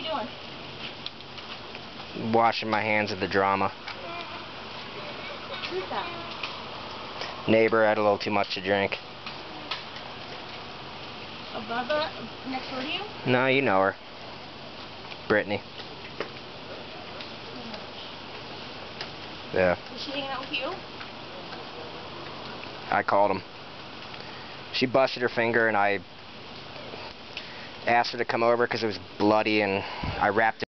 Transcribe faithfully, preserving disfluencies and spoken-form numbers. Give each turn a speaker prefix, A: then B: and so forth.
A: you doing?
B: Washing my hands of the drama.
A: Who's that?
B: Neighbor had a little too much to drink.
A: Above uh, next door to you?
B: No, you know her. Brittany. Yeah.
A: Is she hanging out with you?
B: I called him. She busted her finger and I asked her to come over because it was bloody and I wrapped it.